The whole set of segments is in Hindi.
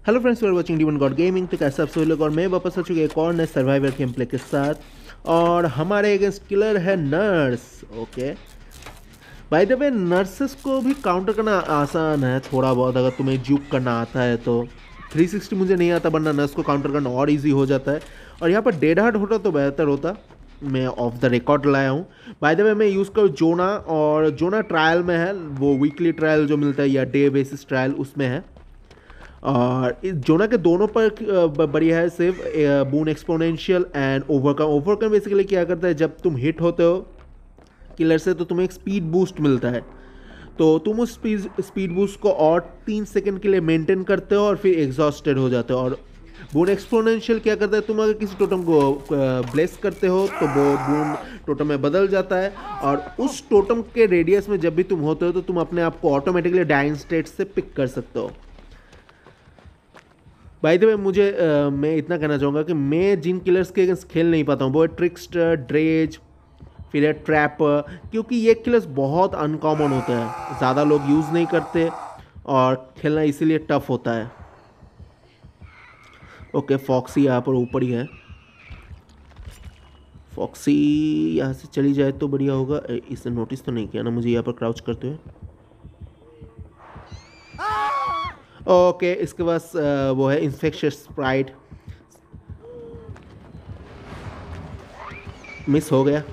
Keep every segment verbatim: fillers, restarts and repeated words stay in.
Hello friends, we are watching demon god gaming. तो कैसे आप सभी लोग, और मैं वापस आ चुके एक और नए सर्वाइवर गेम प्ले के साथ। और हमारे अगेंस्ट किलर है nurse. Okay, by the way nurses को भी काउंटर करना आसान है थोड़ा बहुत, अगर तुम्हें जुक करना आता है तो। थ्री सिक्सटी मुझे नहीं आता, वरना नर्स को काउंटर करना और इजी हो जाता है। और यहाँ पर डेड हार्ट होता तो बेहतर होता। मैं ऑफ द रिकॉर्ड लाया हूँ। बाय द वे मैं यूज़ करूँ जोना, और जोना ट्रायल में है, वो वीकली ट्रायल जो मिलता है या डे बेसिस ट्रायल उसमें है। और इस जोना के दोनों पर बढ़िया है, सिर्फ boon exponential and overcome. Overcome basically क्या करता है, जब तुम हिट होते हो किलर से तो तुम्हें एक स्पीड बूस्ट मिलता है। तो तुम उस स्पीड स्पीड बूस्ट को और तीन सेकंड के लिए मेंटेन करते हो और फिर एग्जॉस्टेड हो जाते हो। और बून एक्सपोनेंशियल क्या करता है, तुम अगर किसी टोटम को ब्लेस करते हो तो वो बून टोटम में बदल जाता है। और उस टोटम के रेडियस में जब भी तुम होते हो तो तुम अपने आप को ऑटोमेटिकली डाइन स्टेट से पिक कर सकते हो। बाय द वे मुझे आ, मैं इतना कहना चाहूँगा कि मैं जिन किलर्स के अगेंस्ट खेल नहीं पाता हूँ वो है ट्रिक्स्टर, ड्रेज, फिर है ट्रैपर, क्योंकि ये किलर्स बहुत अनकॉमन होते हैं, ज़्यादा लोग यूज़ नहीं करते और खेलना इसीलिए टफ होता है। ओके, फॉक्सी यहाँ पर ऊपर ही है। फॉक्सी यहाँ से चली जाए तो बढ़िया होगा। इसने नोटिस तो नहीं किया ना मुझे यहाँ पर क्राउच करते हुए। ओके okay, इसके पास वो है इन्फेक्शियस स्प्राइट। मिस हो गया।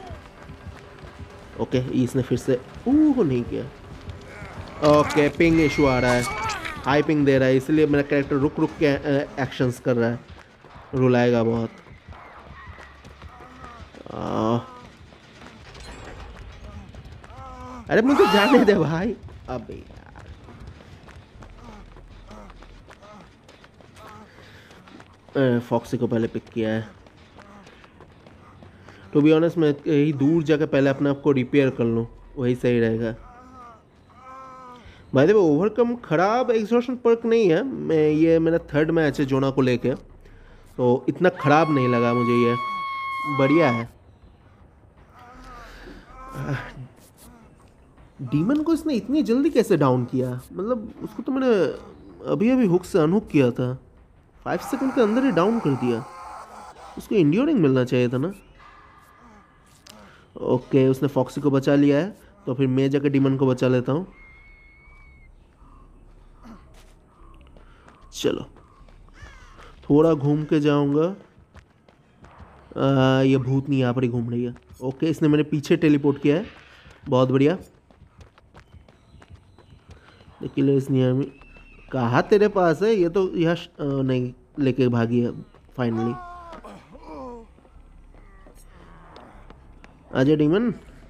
ओके okay, इसने फिर से ऊह नहीं किया। ओके okay, पिंग इशू आ रहा है, हाई पिंग दे रहा है, इसलिए मेरा कैरेक्टर रुक रुक के एक्शंस कर रहा है, रुलाएगा बहुत। आ, अरे मुझे जाने दे भाई। अबे फॉक्सी को पहले पिक किया है। टू बी ऑनेस्ट मैं यही दूर जाकर पहले अपने आप को रिपेयर कर लूँ, वही सही रहेगा। भाई देखो ओवरकम खराब एग्जॉशन पर्क नहीं है। मैं ये मेरा थर्ड मैच है जोना को लेके, तो इतना खराब नहीं लगा मुझे, ये बढ़िया है। डीमन को इसने इतनी जल्दी कैसे डाउन किया, मतलब उसको तो मैंने अभी अभी हुक से अनहुक किया था, फाइव सेकंड के अंदर ही डाउन कर दिया। उसको इंड्योरिंग मिलना चाहिए था ना। ओके उसने फॉक्सी को बचा लिया है, तो फिर मैं जाकर डीमन को बचा लेता हूँ। चलो थोड़ा घूम के जाऊंगा। ये भूतनी यहाँ पर ही घूम रही है। ओके इसने मेरे पीछे टेलीपोर्ट किया है, बहुत बढ़िया। लेकिन कहा तेरे पास है, ये तो यहाँ नहीं लेके भागी है फाइनली। आजा डीमन।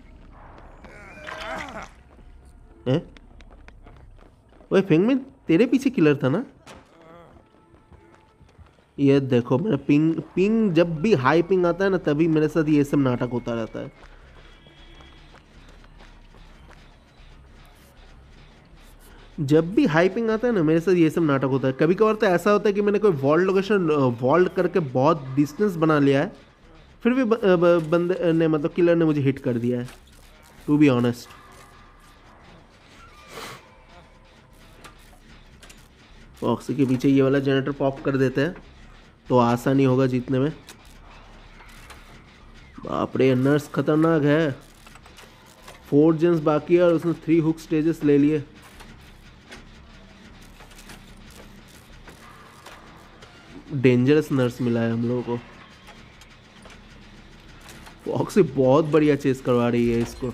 है ओए फिंगमिन, तेरे पीछे किलर था ना। ये देखो मेरा पिंग पिंग जब भी हाई पिंग आता है ना, तभी मेरे साथ ये सब नाटक होता रहता है। जब भी हाई पिंग आता है ना मेरे साथ ये सब नाटक होता है। कभी कभार तो ऐसा होता है कि मैंने कोई वॉल्ड लोकेशन वॉल्ड करके बहुत डिस्टेंस बना लिया है, फिर भी ब, ब, बंदे ने मतलब किलर ने मुझे हिट कर दिया है, टू बी ऑनेस्ट। फॉक्सी के पीछे ये वाला जनरेटर पॉप कर देते हैं तो आसानी होगा जीतने में। बाप रे नर्स खतरनाक है। फोर जेंस बाकी है और उसने थ्री हुक स्टेजेस ले लिए। डेंजरस नर्स मिला है हम लोगों को। फॉक्सी बहुत बढ़िया चेस करवा रही है इसको।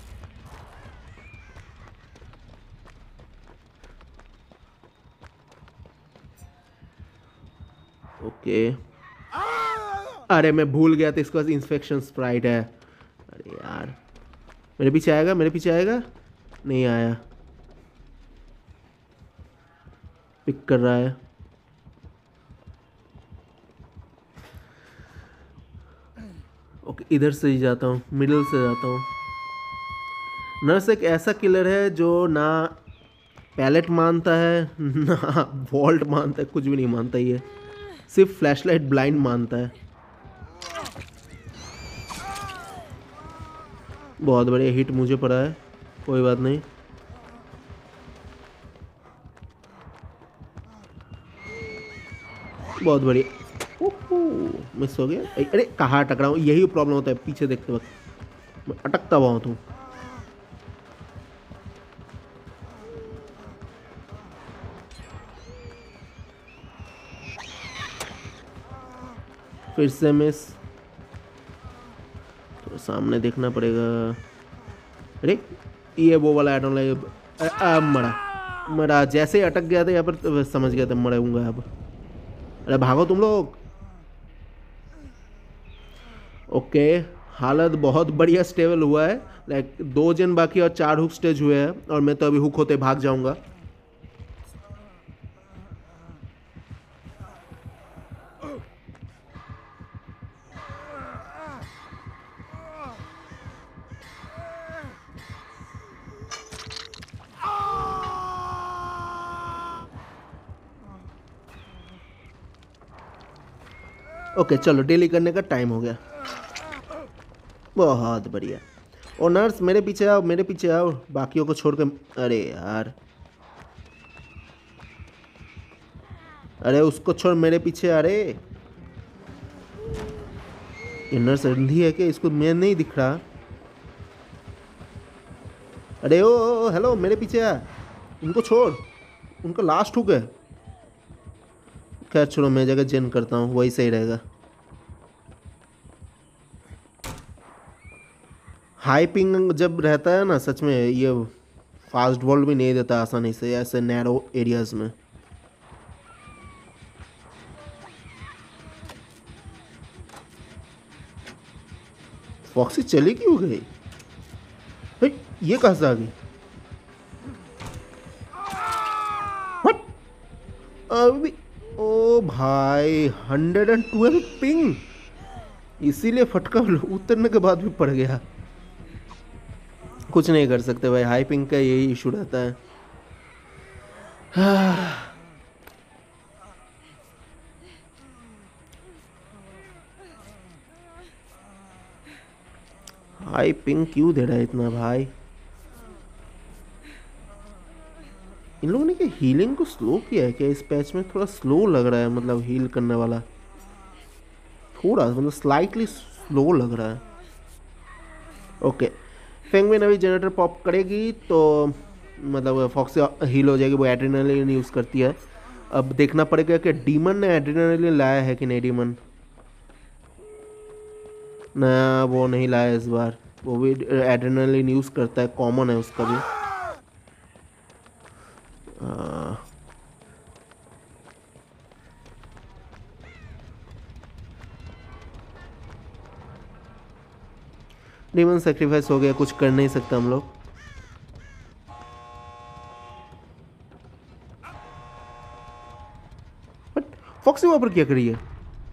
ओके अरे मैं भूल गया था इसके पास इन्फेक्शन स्प्राइट है। अरे यार मेरे पीछे आएगा, मेरे पीछे आएगा, नहीं आया। पिक कर रहा है। ओके इधर से ही जाता हूँ, मिडिल से जाता हूँ। नर्स एक ऐसा किलर है जो ना पैलेट मानता है ना वॉल्ट मानता है, कुछ भी नहीं मानता, ये सिर्फ फ्लैशलाइट ब्लाइंड मानता है। बहुत बढ़िया हिट मुझे पड़ा है, कोई बात नहीं। बहुत बढ़िया। ओहो मिस हो गया। अरे अरे, कहाँ अटक रहा हूँ, यही प्रॉब्लम होता है पीछे देखते वक्त, मैं अटकता बहुत हूँ। फिर से मिस, तो सामने देखना पड़ेगा। अरे ये वो वाला एडोन लाइक, अब मरा मरा, जैसे ही अटक गया था यहाँ पर तो समझ गया था मरूंगा अब। अरे भागो तुम लोग। ओके, हालत बहुत बढ़िया स्टेबल हुआ है। लाइक दो जन बाकी और चार हुक स्टेज हुए हैं, और मैं तो अभी हुक होते भाग जाऊंगा। ओके चलो, डेली करने का टाइम हो गया। बहुत बढ़िया। और नर्स मेरे पीछे आओ, मेरे पीछे आओ, बाकियों को छोड़ के। अरे यार, अरे उसको छोड़, मेरे पीछे। अरे ये नर्स अंधी है क्या, इसको मैं नहीं दिख रहा। अरे ओ, ओ हेलो, मेरे पीछे आ, उनको छोड़, उनका लास्ट हुक है। खैर छोड़ो, मैं जगह जेन करता हूँ, वही सही रहेगा। हाई पिंग जब रहता है ना, सच में ये फास्ट वॉल भी नहीं देता आसानी से ऐसे नैरो एरियाज में। फॉक्सी चली क्यों गई? हे, ये कहाँ से आ गई? What? अभी ओ भाई, हंड्रेड एंड ट्वेल्व पिंग, इसीलिए फटका उतरने के बाद भी पड़ गया। कुछ नहीं कर सकते भाई, हाई पिंग का यही इशू रहता है। हाई पिंग क्यों दे रहा है इतना भाई? इन लोगों ने क्या हीलिंग को स्लो किया है क्या? इस पैच में थोड़ा स्लो लग रहा है, मतलब हील करने वाला थोड़ा मतलब स्लाइटली स्लो लग रहा है। ओके, फेंगविन अभी जनरेटर पॉप करेगी तो मतलब फॉक्सी हील हो जाएगी, वो एड्रेनालिन यूज़ करती है। अब देखना पड़ेगा कि डीमन ने एड्रेनालिन लाया है कि नहीं। डीमन ना, वो नहीं लाया इस बार, वो भी एड्रेनालिन यूज़ करता है, कॉमन है उसका भी। आ, डीमन सेक्रीफाइस हो गया, कुछ कर नहीं सकता हम लोग। बट फॉक्सी वहां पर क्या करी है?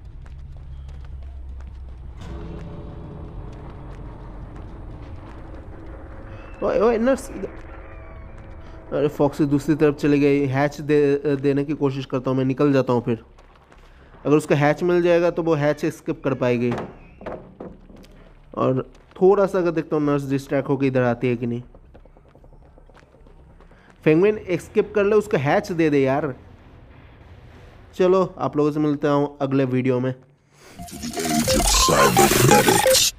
ओए ओए नर्स, अरे फॉक्सी दूसरी तरफ चली गई। हैच दे देने की कोशिश करता हूँ, मैं निकल जाता हूँ। फिर अगर उसका हैच मिल जाएगा तो वो हैच स्किप कर पाएगी। और थोड़ा सा अगर देखता हूँ नर्स डिस्ट्रैक्ट होकर इधर आती है कि नहीं। फेंगविन स्किप कर ले, उसका हैच दे दे यार। चलो आप लोगों से मिलता हूँ अगले वीडियो में।